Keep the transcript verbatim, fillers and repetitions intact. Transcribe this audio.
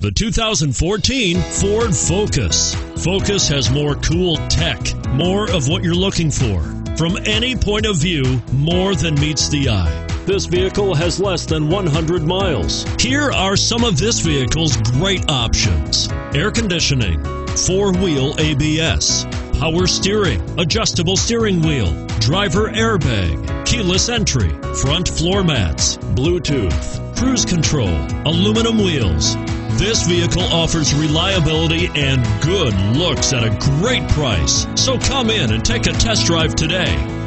The two thousand fourteen Ford Focus. Focus has more cool tech, more of what you're looking for. From any point of view, more than meets the eye. This vehicle has less than one hundred miles. Here are some of this vehicle's great options: air conditioning, four-wheel A B S, power steering, adjustable steering wheel, driver airbag, keyless entry, front floor mats, Bluetooth, cruise control, aluminum wheels. This vehicle offers reliability and good looks at a great price. So come in and take a test drive today.